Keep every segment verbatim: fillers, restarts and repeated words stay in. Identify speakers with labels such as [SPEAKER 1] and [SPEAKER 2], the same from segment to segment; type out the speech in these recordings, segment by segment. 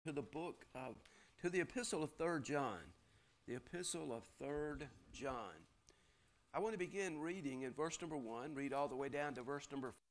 [SPEAKER 1] to the book of, to the epistle of Third John. The epistle of Third John. I want to begin reading in verse number one, read all the way down to verse number four.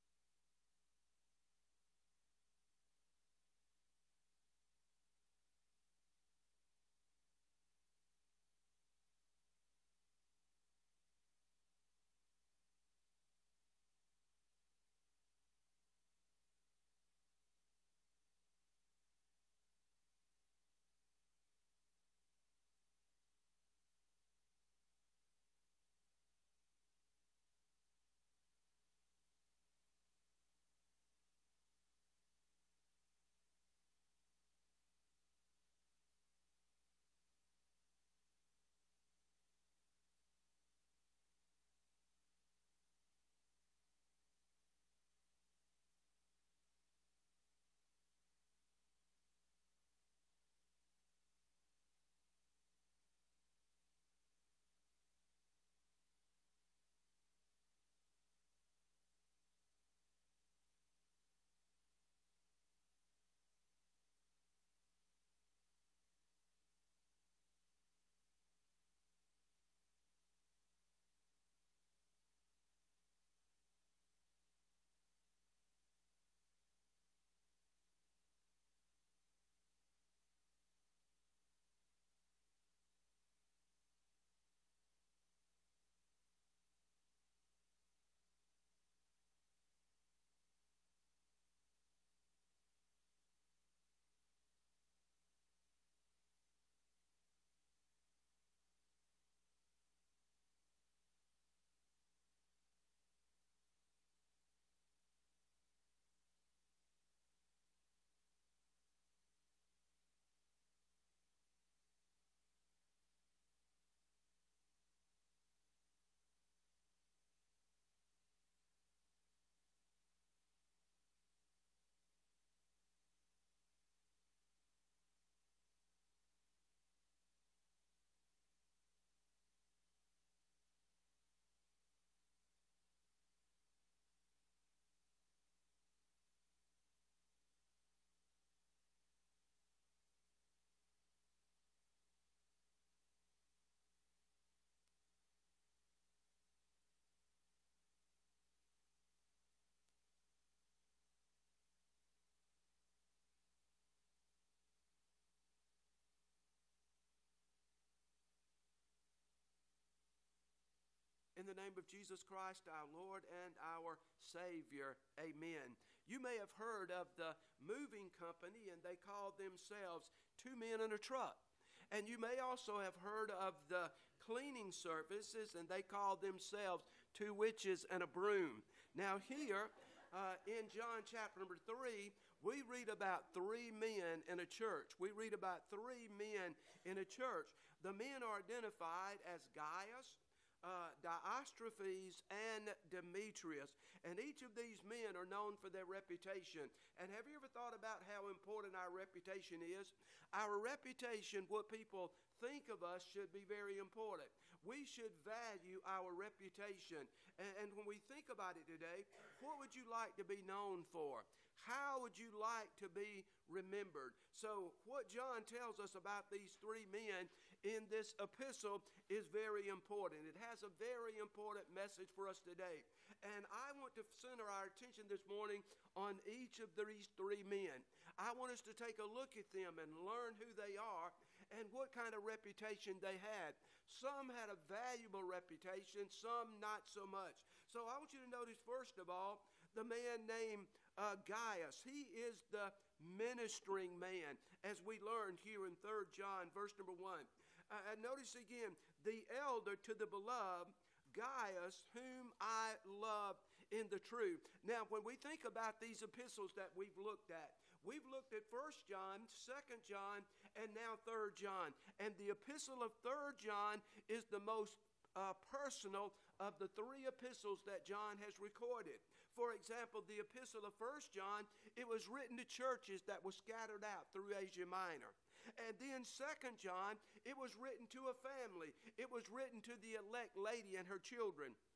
[SPEAKER 1] In the name of Jesus Christ, our Lord and our Savior, amen. You may have heard of the moving company, and they called themselves Two Men in a Truck. And you may also have heard of the cleaning services, and they called themselves Two Witches and a Broom. Now here, uh, in John chapter number three, we read about three men in a church. We read about three men in a church. The men are identified as Gaius, Uh, Diotrephes, and Demetrius. And each of these men are known for their reputation. And have you ever thought about how important our reputation is? Our reputation, what people think of us, should be very important. We should value our reputation. And, and when we think about it today, what would you like to be known for? How would you like to be remembered? So what John tells us about these three men in this epistle is very important. It has a very important message for us today. And I want to center our attention this morning on each of these three men. I want us to take a look at them and learn who they are and what kind of reputation they had. Some had a valuable reputation, some not so much. So I want you to notice, first of all, the man named uh, Gaius. He is the ministering man, as we learned here in Third John, verse number one. Uh, and notice again, the elder to the beloved, Gaius, whom I love in the truth. Now, when we think about these epistles that we've looked at, we've looked at First John, Second John, and now Third John. And the epistle of Third John is the most uh, personal of the three epistles that John has recorded. For example, the epistle of First John, it was written to churches that were scattered out through Asia Minor. And then Second John, it was written to a family. It was written to the elect lady and her children.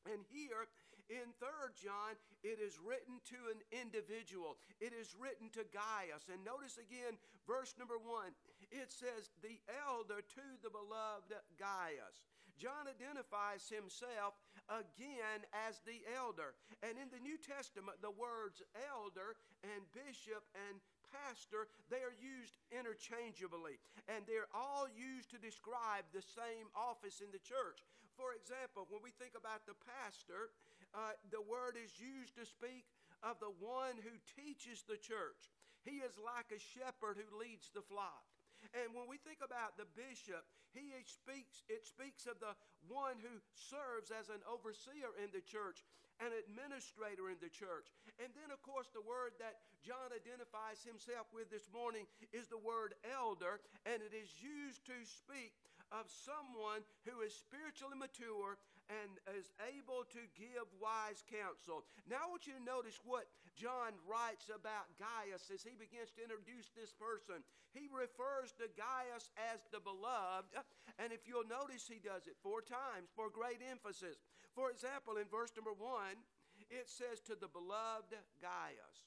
[SPEAKER 1] And here in Third John, it is written to an individual. It is written to Gaius. And notice again, verse number one, it says, the elder to the beloved Gaius. John identifies himself again as the elder. And in the New Testament, the words elder and bishop and pastor, they are used interchangeably. And they're all used to describe the same office in the church. For example, when we think about the pastor, uh, the word is used to speak of the one who teaches the church. He is like a shepherd who leads the flock. And when we think about the bishop, he speaks, it speaks of the one who serves as an overseer in the church, an administrator in the church. And then, of course, the word that John identifies himself with this morning is the word elder, and it is used to speak of someone who is spiritually mature and is able to give wise counsel. Now I want you to notice what John writes about Gaius as he begins to introduce this person. He refers to Gaius as the beloved, and if you'll notice, he does it four times for great emphasis. For example, in verse number one, it says to the beloved Gaius.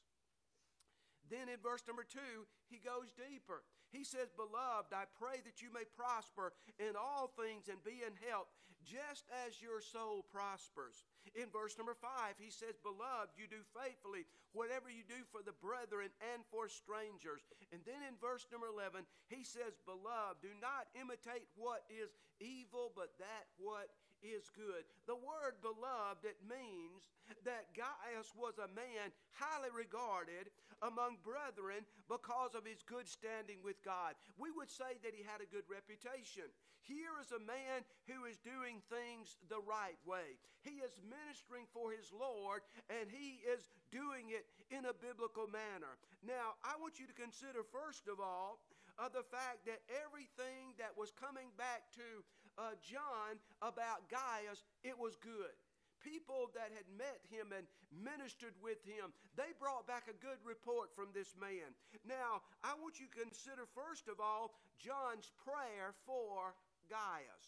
[SPEAKER 1] Then in verse number two, he goes deeper. He says, beloved, I pray that you may prosper in all things and be in health, just as your soul prospers. In verse number five, he says, beloved, you do faithfully whatever you do for the brethren and for strangers. And then in verse number eleven, he says, beloved, do not imitate what is evil, but that what is good. The word beloved, it means that Gaius was a man highly regarded among brethren because of his good standing with God. We would say that he had a good reputation. Here is a man who is doing things the right way. He is ministering for his Lord, and he is doing it in a biblical manner. Now, I want you to consider, first of all, uh, the fact that everything that was coming back to Uh, John about Gaius, it was good. People that had met him and ministered with him, they brought back a good report from this man. Now, I want you to consider, first of all, John's prayer for Gaius.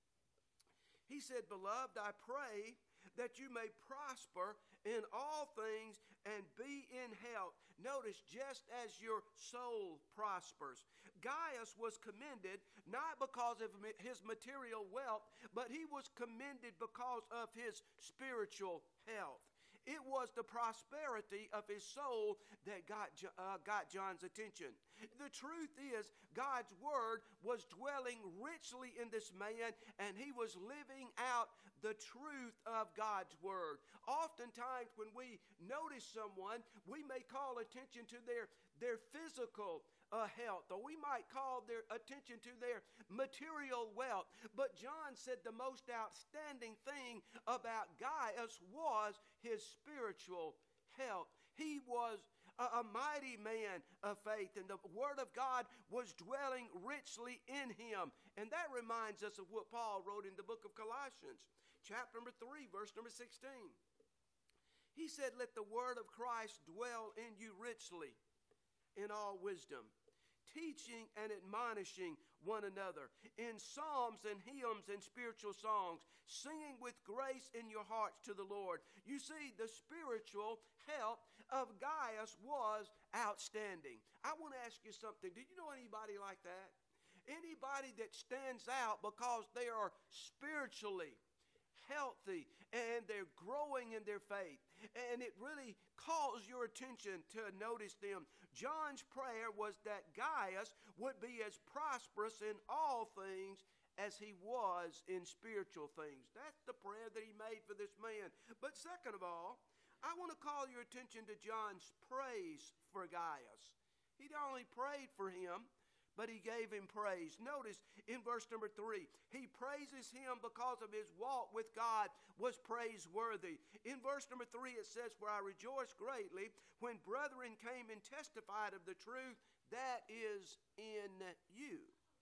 [SPEAKER 1] He said, beloved, I pray that you may prosper in all things and be in health. Notice, just as your soul prospers. Gaius was commended not because of his material wealth, but he was commended because of his spiritual health. It was the prosperity of his soul that got, uh, got John's attention. The truth is, God's word was dwelling richly in this man, and he was living out the truth of God's word. Oftentimes, when we notice someone, we may call attention to their, their physical Uh, health, or we might call their attention to their material wealth. But John said the most outstanding thing about Gaius was his spiritual health. He was a, a mighty man of faith, and the word of God was dwelling richly in him. And that reminds us of what Paul wrote in the book of Colossians, chapter number three, verse number sixteen. He said, let the word of Christ dwell in you richly in all wisdom, teaching and admonishing one another in psalms and hymns and spiritual songs, singing with grace in your hearts to the Lord. You see, the spiritual health of Gaius was outstanding. I want to ask you something. Do you know anybody like that? Anybody that stands out because they are spiritually healthy and they're growing in their faith, and it really calls your attention to notice them. John's prayer was that Gaius would be as prosperous in all things as he was in spiritual things. That's the prayer that he made for this man. But second of all, I want to call your attention to John's praise for Gaius. He not only prayed for him, but he gave him praise. Notice in verse number three, he praises him because of his walk with God was praiseworthy. In verse number three, it says, for I rejoiced greatly when brethren came and testified of the truth that is in you.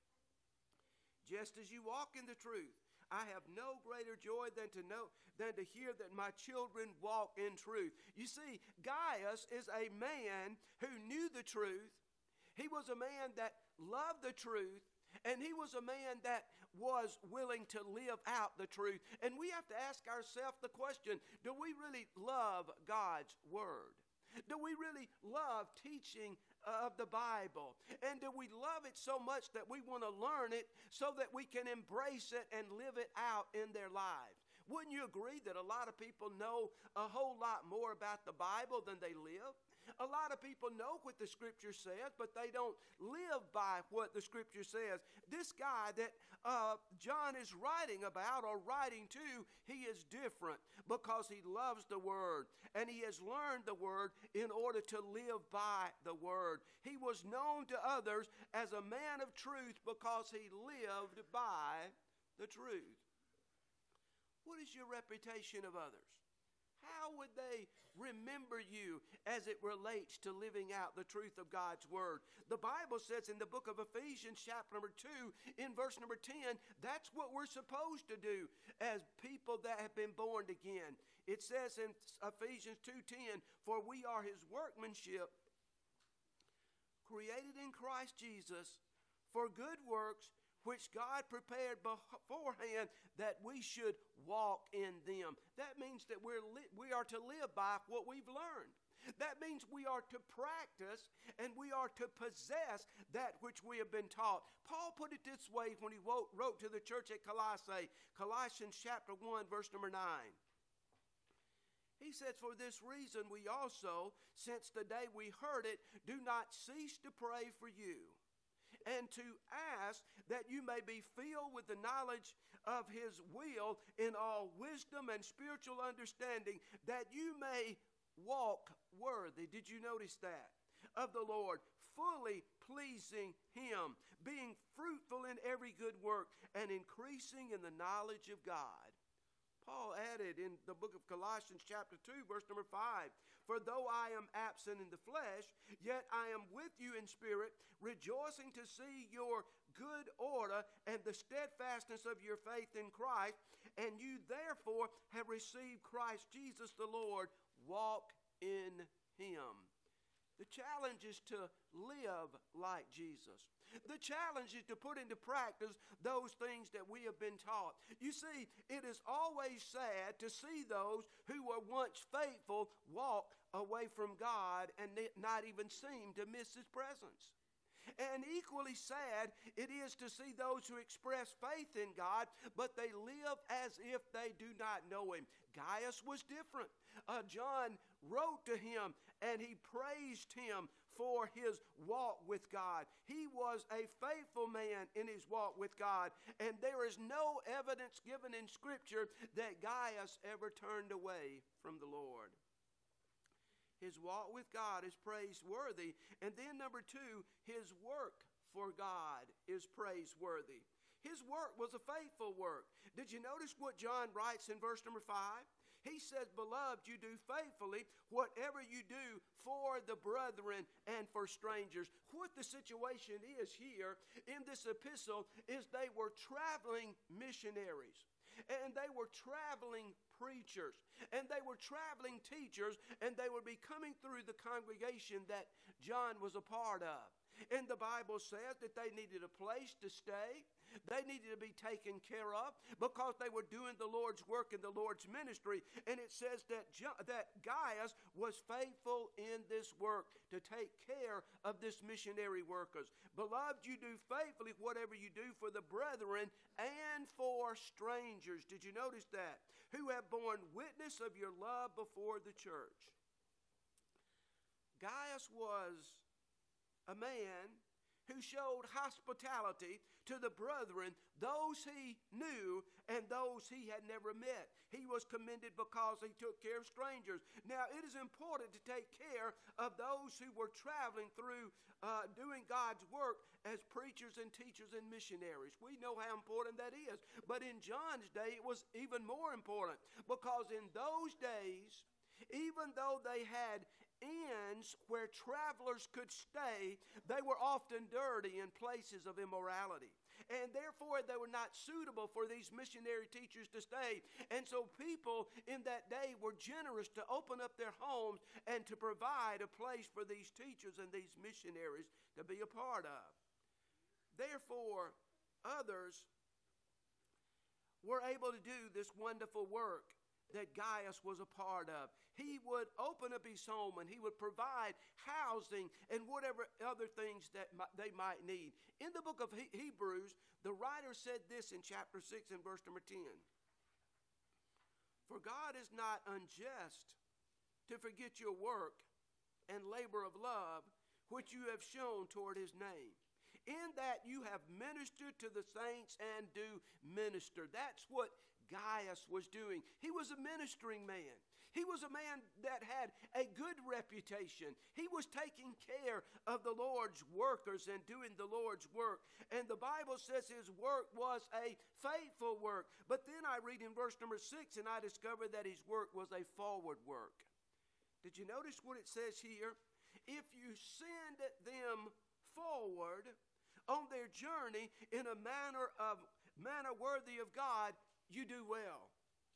[SPEAKER 1] Just as you walk in the truth, I have no greater joy than to know than to hear that my children walk in truth. You see, Gaius is a man who knew the truth. He was a man that loved the truth, And he was a man that was willing to live out the truth. And we have to ask ourselves the question, do we really love God's word? Do we really love teaching of the Bible? And do we love it so much that we want to learn it so that we can embrace it and live it out in their lives? Wouldn't you agree that a lot of people know a whole lot more about the Bible than they live? A lot of people know what the Scripture says, but they don't live by what the Scripture says. This guy that uh, John is writing about or writing to, he is different because he loves the Word, and he has learned the Word in order to live by the Word. He was known to others as a man of truth because he lived by the truth. What is your reputation of others? How would they remember you as it relates to living out the truth of God's word? The Bible says in the book of Ephesians, chapter number two, in verse number ten, that's what we're supposed to do as people that have been born again. It says in Ephesians two ten, for we are his workmanship, created in Christ Jesus for good works, which God prepared beforehand that we should walk in them. That means that we're li- we are to live by what we've learned. That means we are to practice and we are to possess that which we have been taught. Paul put it this way when he wrote, wrote to the church at Colossae, Colossians chapter one, verse number nine. He says, for this reason we also, since the day we heard it, do not cease to pray for you, and to ask that you may be filled with the knowledge of his will in all wisdom and spiritual understanding, that you may walk worthy. Did you notice that? Of the Lord, fully pleasing him, being fruitful in every good work, and increasing in the knowledge of God. Paul added in the book of Colossians chapter two, verse number five, for though I am absent in the flesh, yet I am with you in spirit, rejoicing to see your good order and the steadfastness of your faith in Christ, and you therefore have received Christ Jesus the Lord. Walk in him. The challenge is to live like Jesus. The challenge is to put into practice those things that we have been taught. You see, it is always sad to see those who were once faithful walk away from God and not even seem to miss his presence. And equally sad it is to see those who express faith in God, but they live as if they do not know him. Gaius was different. Uh, John wrote to him and he praised him for his walk with God. He was a faithful man in his walk with God, and there is no evidence given in Scripture that Gaius ever turned away from the Lord. His walk with God is praiseworthy. And then number two, his work for God is praiseworthy. His work was a faithful work. Did you notice what John writes in verse number five? He says, beloved, you do faithfully whatever you do for the brethren and for strangers. What the situation is here in this epistle is they were traveling missionaries, and they were traveling preachers, and they were traveling teachers, and they would be coming through the congregation that John was a part of. And the Bible says that they needed a place to stay. They needed to be taken care of because they were doing the Lord's work in the Lord's ministry. And it says that, that Gaius was faithful in this work to take care of this missionary workers. Beloved, you do faithfully whatever you do for the brethren and for strangers. Did you notice that? Who have borne witness of your love before the church. Gaius was a man who showed hospitality to the brethren, those he knew and those he had never met. He was commended because he took care of strangers. Now, it is important to take care of those who were traveling through uh, doing God's work as preachers and teachers and missionaries. We know how important that is. But in John's day, it was even more important because in those days, even though they had inns where travelers could stay, they were often dirty in places of immorality. And therefore, they were not suitable for these missionary teachers to stay. And so people in that day were generous to open up their homes and to provide a place for these teachers and these missionaries to be a part of. Therefore, others were able to do this wonderful work that Gaius was a part of. He would open up his home and he would provide housing and whatever other things that they might need. In the book of Hebrews, the writer said this in chapter six and verse number ten. For God is not unjust to forget your work and labor of love, which you have shown toward his name, in that you have ministered to the saints and do minister. That's what Gaius was doing. He was a ministering man. He was a man that had a good reputation. He was taking care of the Lord's workers and doing the Lord's work. And the Bible says his work was a faithful work. But then I read in verse number six, and I discover that his work was a forward work. Did you notice what it says here? If you send them forward on their journey in a manner of manner worthy of God, you do well.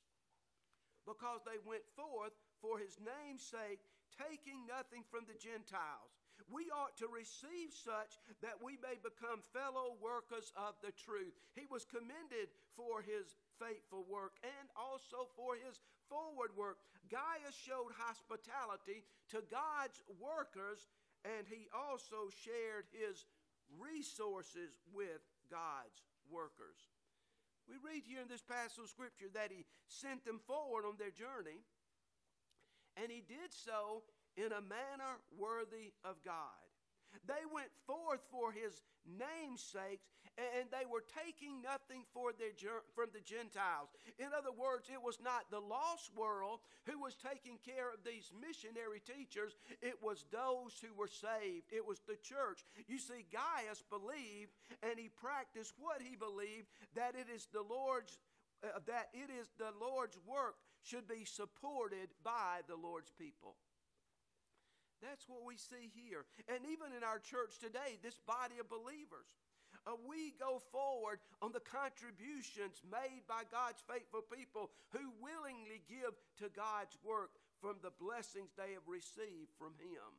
[SPEAKER 1] Because they went forth for his name's sake, taking nothing from the Gentiles. We ought to receive such that we may become fellow workers of the truth. He was commended for his faithful work and also for his forward work. Gaius showed hospitality to God's workers, and he also shared his resources with God's workers. We read here in this passage of Scripture that he sent them forward on their journey, and he did so in a manner worthy of God. They went forth for his name's sake, and they were taking nothing for their, from the Gentiles. In other words, it was not the lost world who was taking care of these missionary teachers. It was those who were saved. It was the church. You see, Gaius believed, and he practiced what he believed, that it is the Lord's uh, that it is the Lord's work should be supported by the Lord's people. That's what we see here. And even in our church today, this body of believers, uh, we go forward on the contributions made by God's faithful people who willingly give to God's work from the blessings they have received from him.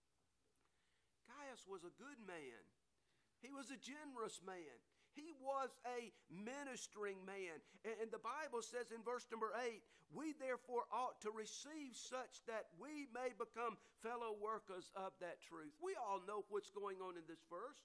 [SPEAKER 1] Gaius was a good man. He was a generous man. He was a ministering man. And the Bible says in verse number eight, we therefore ought to receive such that we may become fellow workers of that truth. We all know what's going on in this verse.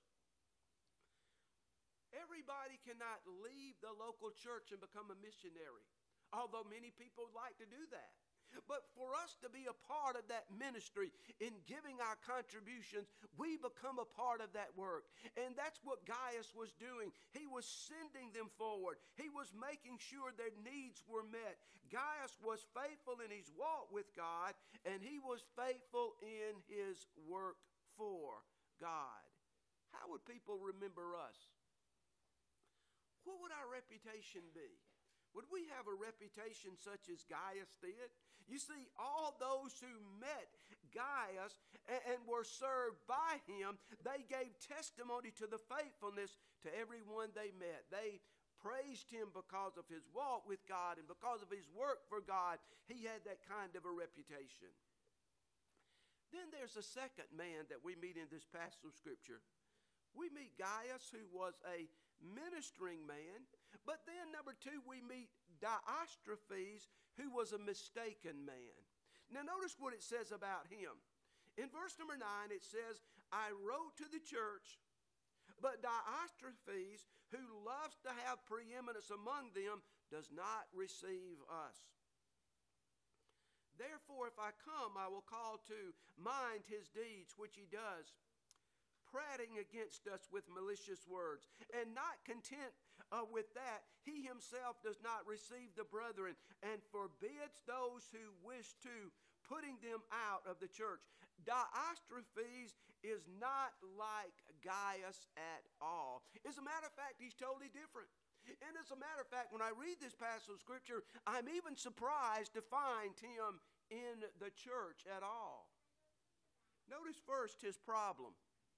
[SPEAKER 1] Everybody cannot leave the local church and become a missionary, although many people like to do that. But for us to be a part of that ministry in giving our contributions, we become a part of that work. And that's what Gaius was doing. He was sending them forward. He was making sure their needs were met. Gaius was faithful in his walk with God, and he was faithful in his work for God. How would people remember us? What would our reputation be? Would we have a reputation such as Gaius did? You see, all those who met Gaius and, and were served by him, they gave testimony to the faithfulness to everyone they met. They praised him because of his walk with God and because of his work for God. He had that kind of a reputation. Then there's a second man that we meet in this passage of Scripture. We meet Gaius, who was a ministering man. But then, number two, we meet Diotrephes, who was a mistaken man. Now, notice what it says about him. In verse number nine, it says, I wrote to the church, but Diotrephes, who loves to have preeminence among them, does not receive us. Therefore, if I come, I will call to mind his deeds, which he does, prating against us with malicious words. And not content uh, with that, he himself does not receive the brethren and forbids those who wish to, putting them out of the church. Diotrephes is not like Gaius at all. As a matter of fact, he's totally different. And as a matter of fact, when I read this passage of Scripture, I'm even surprised to find him in the church at all. Notice first his problem.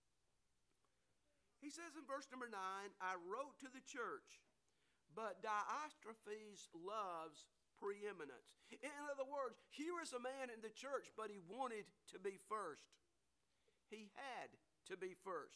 [SPEAKER 1] He says in verse number nine, I wrote to the church, but Diotrephes loves preeminence. In other words, here is a man in the church, but he wanted to be first. He had to be first.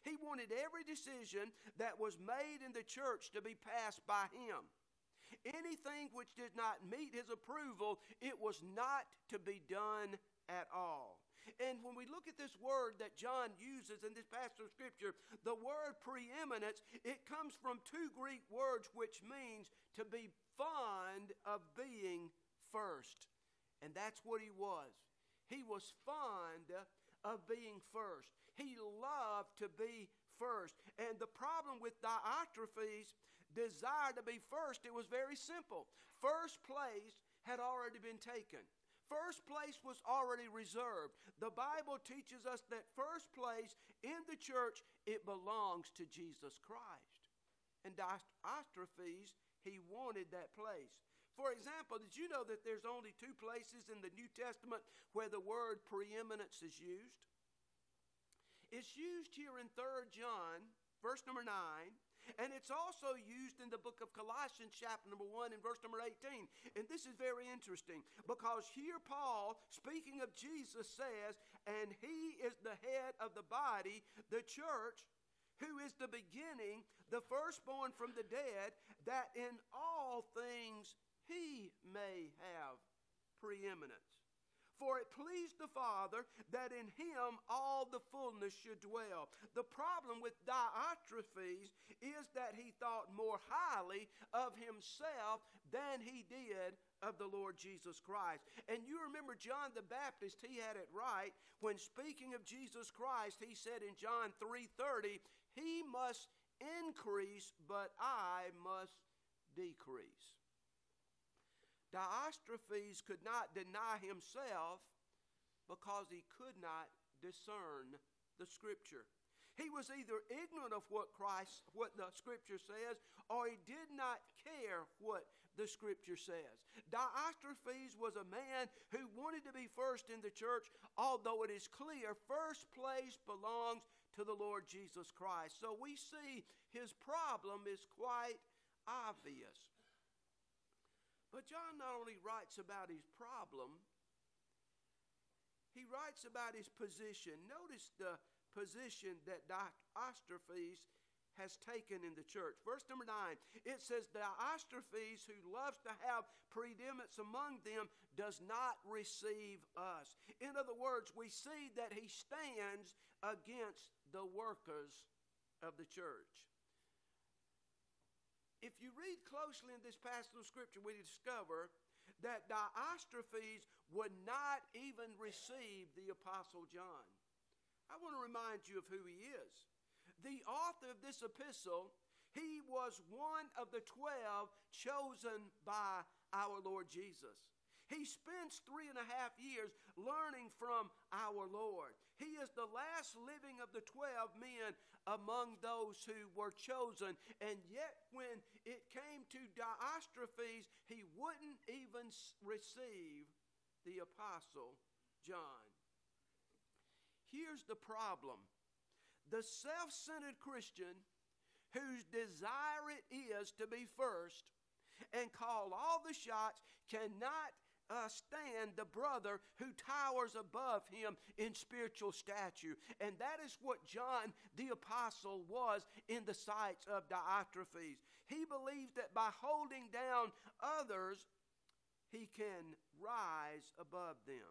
[SPEAKER 1] He wanted every decision that was made in the church to be passed by him. Anything which did not meet his approval, it was not to be done at all. And when we look at this word that John uses in this passage of Scripture, the word preeminence, it comes from two Greek words which means to be fond of being first. And that's what he was. He was fond of being first. He loved to be first. And the problem with Diotrephes' desire to be first, it was very simple. First place had already been taken. First place was already reserved. The Bible teaches us that first place in the church, it belongs to Jesus Christ. And Diotrephes, he wanted that place. For example, did you know that there's only two places in the New Testament where the word preeminence is used? It's used here in Third John, verse number nine. And it's also used in the book of Colossians, chapter number one, and verse number eighteen. And this is very interesting because here Paul, speaking of Jesus, says, and he is the head of the body, the church, who is the beginning, the firstborn from the dead, that in all things he may have preeminence. For it pleased the Father that in him all the fullness should dwell. The problem with Diotrephes is that he thought more highly of himself than he did of the Lord Jesus Christ. And you remember John the Baptist, he had it right. When speaking of Jesus Christ, he said in John three thirty, he must increase, but I must decrease. Diotrephes could not deny himself because he could not discern the Scripture. He was either ignorant of what Christ, what the Scripture says, or he did not care what the Scripture says. Diotrephes was a man who wanted to be first in the church, although it is clear first place belongs to the Lord Jesus Christ. So we see his problem is quite obvious. But John not only writes about his problem, he writes about his position. Notice the position that Diotrephes has taken in the church. Verse number nine, it says, Diotrephes, who loves to have preeminence among them, does not receive us. In other words, we see that he stands against the workers of the church. If you read closely in this passage of Scripture, we discover that Diotrephes would not even receive the Apostle John. I want to remind you of who he is. The author of this epistle, he was one of the twelve chosen by our Lord Jesus. He spends three and a half years learning from our Lord. He is the last living of the twelve men among those who were chosen. And yet when it came to Diotrephes, he wouldn't even receive the Apostle John. Here's the problem. The self-centered Christian whose desire it is to be first and call all the shots cannot Uh, stand the brother who towers above him in spiritual stature. And that is what John the Apostle was in the sights of Diotrephes. He believed that by holding down others, he can rise above them.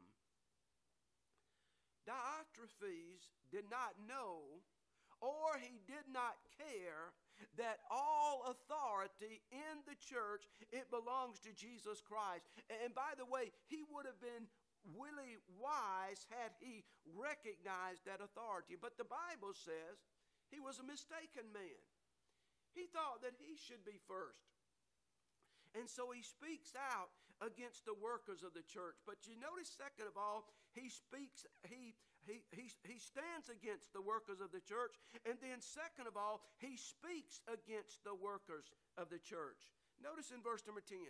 [SPEAKER 1] Diotrephes did not know, or he did not care, that all authority in the church, it belongs to Jesus Christ. And by the way, he would have been really wise had he recognized that authority. But the Bible says he was a mistaken man. He thought that he should be first. And so he speaks out against the workers of the church. But you notice, second of all, he speaks, he He, he, he stands against the workers of the church. And then second of all, he speaks against the workers of the church. Notice in verse number ten.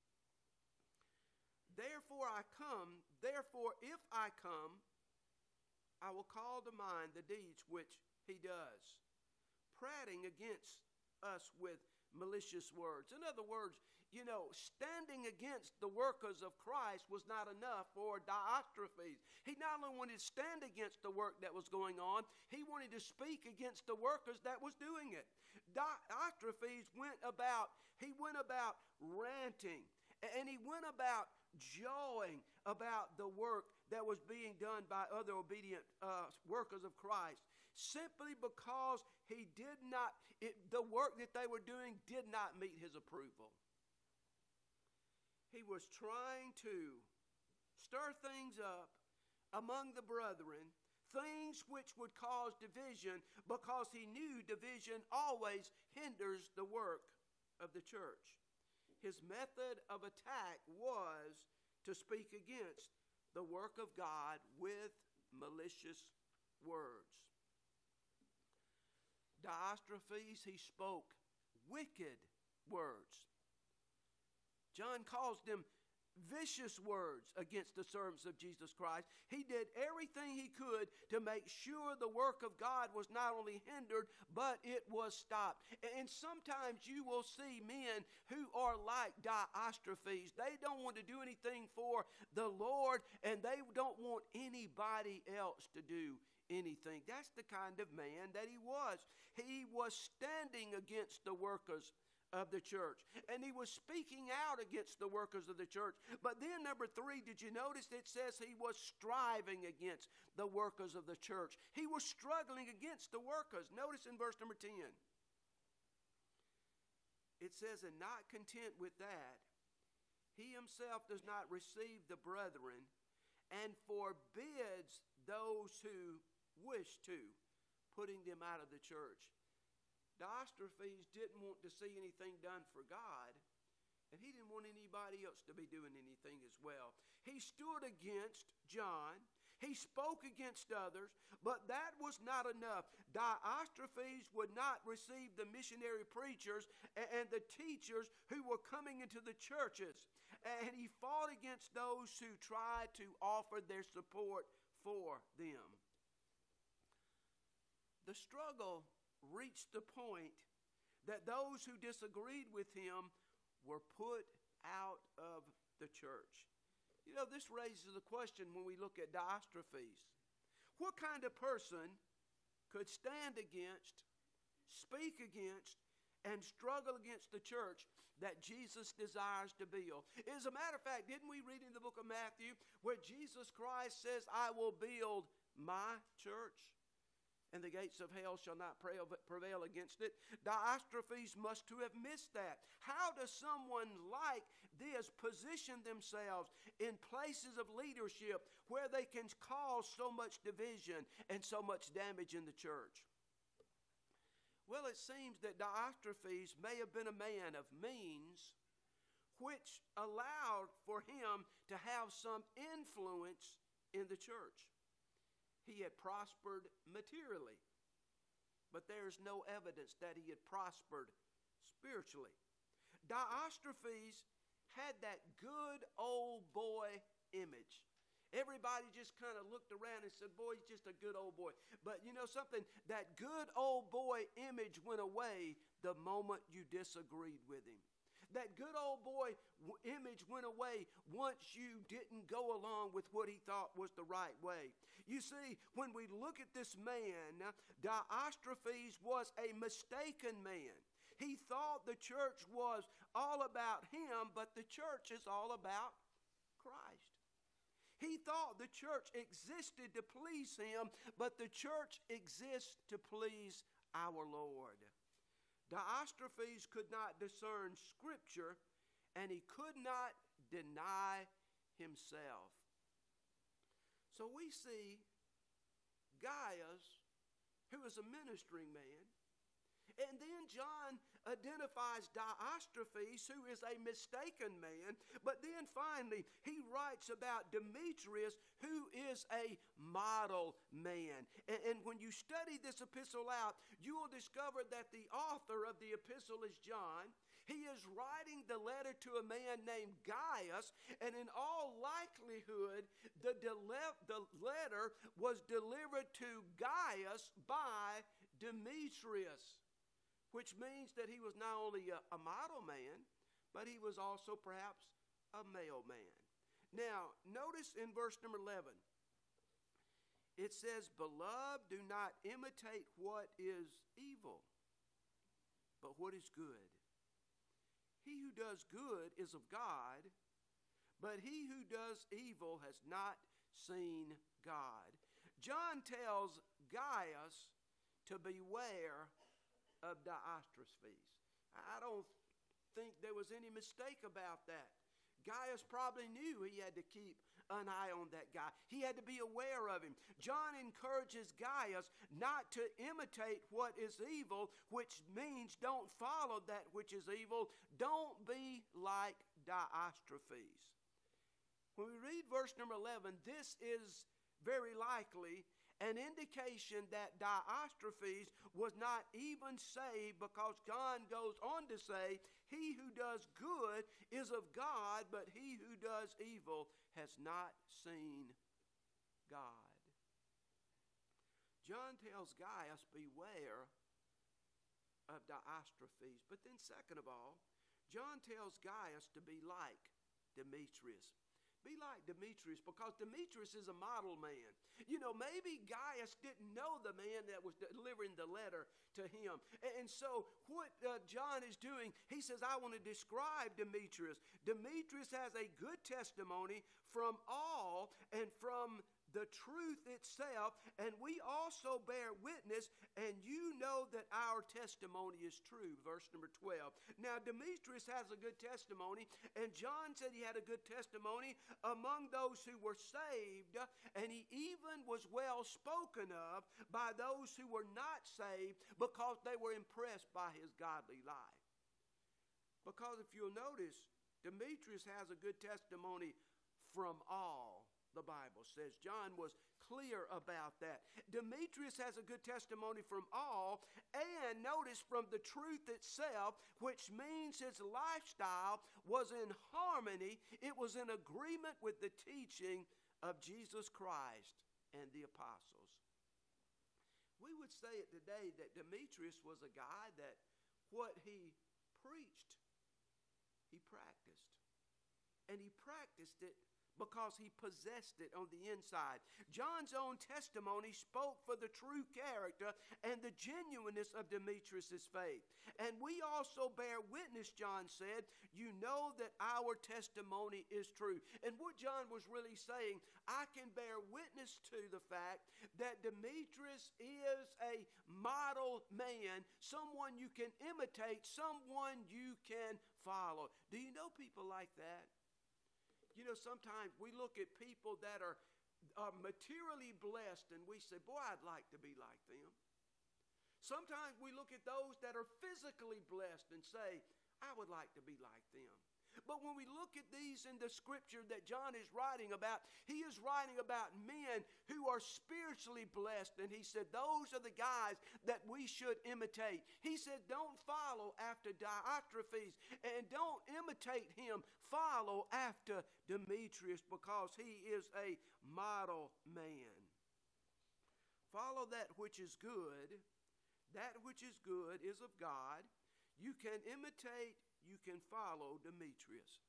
[SPEAKER 1] Therefore I come, therefore if I come, I will call to mind the deeds which he does, prating against us with malicious words. In other words, you know, standing against the workers of Christ was not enough for Diotrephes. He not only wanted to stand against the work that was going on, he wanted to speak against the workers that was doing it. Diotrephes went about, he went about ranting, and he went about joying about the work that was being done by other obedient uh, workers of Christ, simply because he did not, it, the work that they were doing did not meet his approval. He was trying to stir things up among the brethren, things which would cause division, because he knew division always hinders the work of the church. His method of attack was to speak against the work of God with malicious words. Diotrephes, he spoke wicked words. John calls them vicious words against the servants of Jesus Christ. He did everything he could to make sure the work of God was not only hindered, but it was stopped. And sometimes you will see men who are like Diotrephes. They don't want to do anything for the Lord, and they don't want anybody else to do anything. That's the kind of man that he was. He was standing against the workers of the church, and he was speaking out against the workers of the church. But then number three, did you notice it says he was striving against the workers of the church? He was struggling against the workers. Notice in verse number ten, it says, and not content with that, he himself does not receive the brethren, and forbids those who wish to, putting them out of the church. Diotrephes didn't want to see anything done for God, and he didn't want anybody else to be doing anything as well. He stood against John. He spoke against others, but that was not enough. Diotrephes would not receive the missionary preachers and the teachers who were coming into the churches, and he fought against those who tried to offer their support for them. The struggle reached the point that those who disagreed with him were put out of the church. You know, this raises the question when we look at Diotrephes. What kind of person could stand against, speak against, and struggle against the church that Jesus desires to build? As a matter of fact, didn't we read in the book of Matthew where Jesus Christ says, I will build my church, and the gates of hell shall not prevail against it? Diotrephes must to have missed that. How does someone like this position themselves in places of leadership where they can cause so much division and so much damage in the church? Well, it seems that Diotrephes may have been a man of means, which allowed for him to have some influence in the church. He had prospered materially, but there's no evidence that he had prospered spiritually. Diotrephes had that good old boy image. Everybody just kind of looked around and said, boy, he's just a good old boy. But you know something? That good old boy image went away the moment you disagreed with him. That good old boy w- image went away once you didn't go along with what he thought was the right way. You see, when we look at this man, Diotrephes was a mistaken man. He thought the church was all about him, but the church is all about Christ. He thought the church existed to please him, but the church exists to please our Lord. Diotrephes could not discern Scripture, and he could not deny himself. So we see Gaius, who is a ministering man, and then John identifies Diotrephes, who is a mistaken man. But then finally, he writes about Demetrius, who is a model man. And, and when you study this epistle out, you will discover that the author of the epistle is John. He is writing the letter to a man named Gaius, and in all likelihood, the, dele- the letter was delivered to Gaius by Demetrius, which means that he was not only a, a model man, but he was also perhaps a mailman. Now, notice in verse number eleven, it says, "Beloved, do not imitate what is evil, but what is good. He who does good is of God, but he who does evil has not seen God." John tells Gaius to beware of Diotrephes. I don't think there was any mistake about that. Gaius probably knew he had to keep an eye on that guy. He had to be aware of him. John encourages Gaius not to imitate what is evil, which means don't follow that which is evil. Don't be like Diotrephes. When we read verse number eleven, this is very likely an indication that Diotrephes was not even saved, because John goes on to say, "He who does good is of God, but he who does evil has not seen God." John tells Gaius, beware of Diotrephes. But then second of all, John tells Gaius to be like Demetrius. Be like Demetrius, because Demetrius is a model man. You know, maybe Gaius didn't know the man that was delivering the letter to him. And so what uh, John is doing, he says, I want to describe Demetrius. Demetrius has a good testimony from all and from the truth itself, and we also bear witness, and you know that our testimony is true. Verse number twelve. Now, Demetrius has a good testimony, and John said he had a good testimony among those who were saved, and he even was well spoken of by those who were not saved, because they were impressed by his godly life. Because if you'll notice, Demetrius has a good testimony from all. The Bible says John was clear about that. Demetrius has a good testimony from all, and notice from the truth itself, which means his lifestyle was in harmony. It was in agreement with the teaching of Jesus Christ and the apostles. We would say it today that Demetrius was a guy that what he preached, he practiced. And he practiced it because he possessed it on the inside. John's own testimony spoke for the true character and the genuineness of Demetrius' faith. And we also bear witness, John said, you know that our testimony is true. And what John was really saying, I can bear witness to the fact that Demetrius is a model man, someone you can imitate, someone you can follow. Do you know people like that? You know, sometimes we look at people that are, are materially blessed and we say, boy, I'd like to be like them. Sometimes we look at those that are physically blessed and say, I would like to be like them. But when we look at these in the scripture that John is writing about, he is writing about men who are spiritually blessed. And he said, those are the guys that we should imitate. He said, don't follow after Diotrephes and don't imitate him. Follow after Demetrius, because he is a model man. Follow that which is good. That which is good is of God. You can imitate, you can follow Demetrius.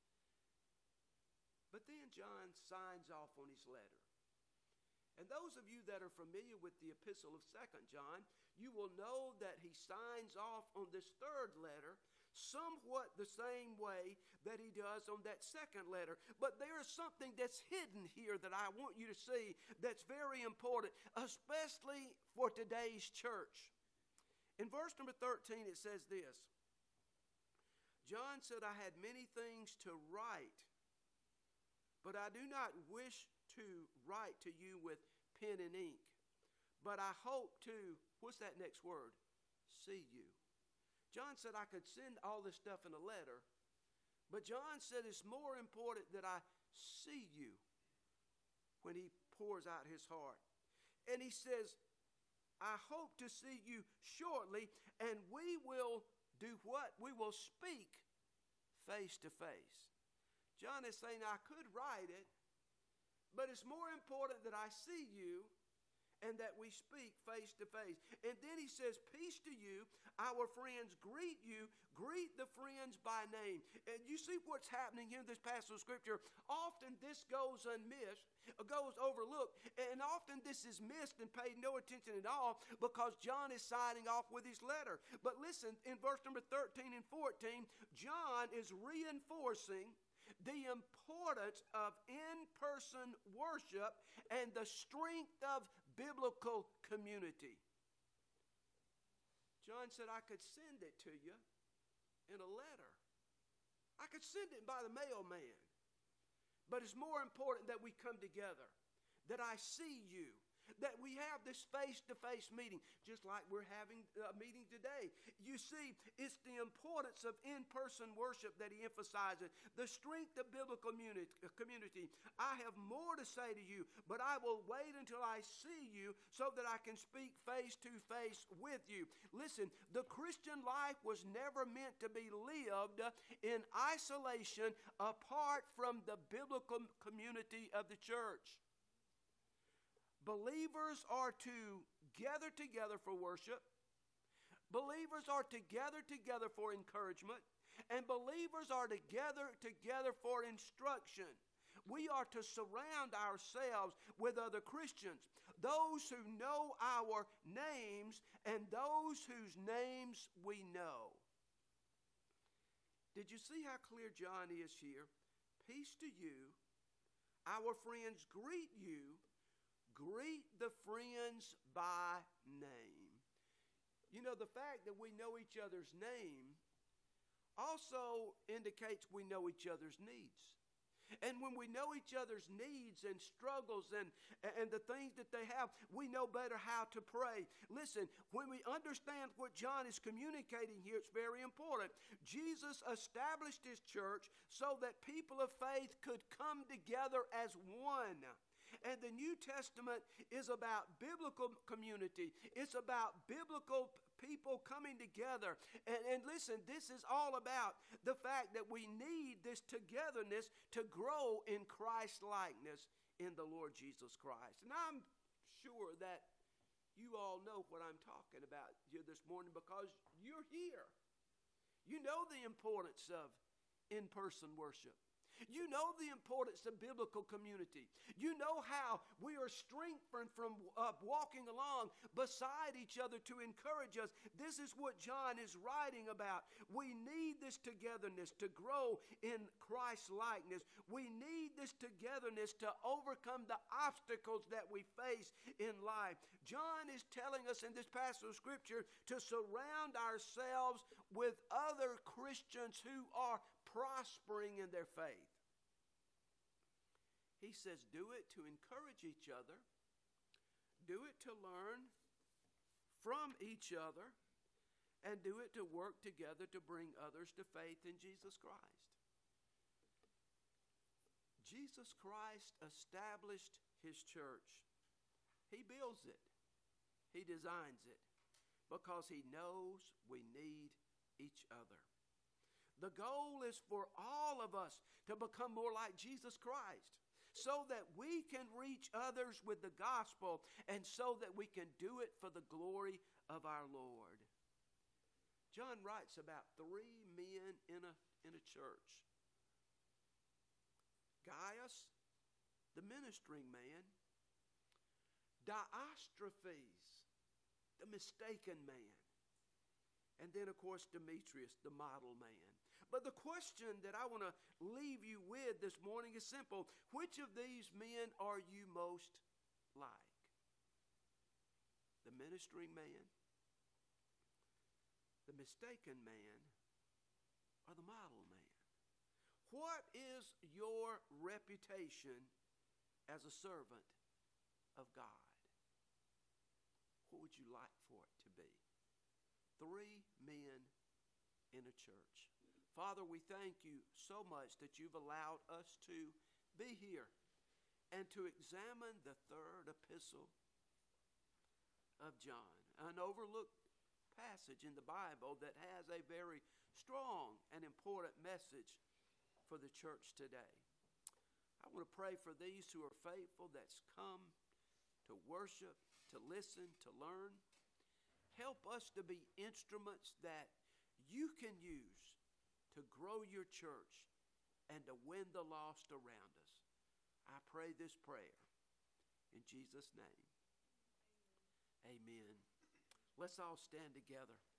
[SPEAKER 1] But then John signs off on his letter. And those of you that are familiar with the epistle of Second John, you will know that he signs off on this third letter somewhat the same way that he does on that second letter. But there is something that's hidden here that I want you to see that's very important, especially for today's church. In verse number thirteen, it says this. John said, I had many things to write, but I do not wish to write to you with pen and ink. But I hope to, what's that next word? See you. John said I could send all this stuff in a letter, but John said it's more important that I see you when he pours out his heart. And he says, I hope to see you shortly, and we will do what? We will speak face to face. John is saying I could write it, but it's more important that I see you and that we speak face to face. And then he says, peace to you, our friends greet you, greet the friends by name. And you see what's happening here in this passage of Scripture. Often this goes unmissed, goes overlooked, and often this is missed and paid no attention at all because John is signing off with his letter. But listen, in verse number thirteen and fourteen, John is reinforcing the importance of in-person worship and the strength of biblical community. John said, I could send it to you in a letter. I could send it by the mailman. But it's more important that we come together, that I see you, that we have this face-to-face meeting, just like we're having a meeting today. You see, it's the importance of in-person worship that he emphasizes, the strength of biblical community. I have more to say to you, but I will wait until I see you so that I can speak face-to-face with you. Listen, the Christian life was never meant to be lived in isolation apart from the biblical community of the church. Believers are to gather together for worship. Believers are together together for encouragement. And believers are together together for instruction. We are to surround ourselves with other Christians, those who know our names and those whose names we know. Did you see how clear John is here? Peace to you. Our friends greet you. Greet the friends by name. You know, the fact that we know each other's name also indicates we know each other's needs. And when we know each other's needs and struggles and, and the things that they have, we know better how to pray. Listen, when we understand what John is communicating here, it's very important. Jesus established his church so that people of faith could come together as one. And the New Testament is about biblical community. It's about biblical people coming together. And, and listen, this is all about the fact that we need this togetherness to grow in Christ likeness in the Lord Jesus Christ. And I'm sure that you all know what I'm talking about here this morning because you're here. You know the importance of in-person worship. You know the importance of biblical community. You know how we are strengthened from uh, walking along beside each other to encourage us. This is what John is writing about. We need this togetherness to grow in Christ's likeness. We need this togetherness to overcome the obstacles that we face in life. John is telling us in this passage of Scripture to surround ourselves with other Christians who are prospering in their faith. He says, do it to encourage each other. Do it to learn from each other. And do it to work together to bring others to faith in Jesus Christ. Jesus Christ established his church. He builds it. He designs it because he knows we need each other. The goal is for all of us to become more like Jesus Christ so that we can reach others with the gospel and so that we can do it for the glory of our Lord. John writes about three men in a, in a church. Gaius, the ministering man. Diotrephes, the mistaken man. And then, of course, Demetrius, the model man. But the question that I want to leave you with this morning is simple. Which of these men are you most like? The ministering man, the mistaken man, or the model man? What is your reputation as a servant of God? What would you like for it to be? Three men in a church. Father, we thank you so much that you've allowed us to be here and to examine the third epistle of John, an overlooked passage in the Bible that has a very strong and important message for the church today. I want to pray for these who are faithful that's come to worship to listen, to learn. Help us to be instruments that you can use to grow your church and to win the lost around us. I pray this prayer in Jesus' name. Amen. Let's all stand together.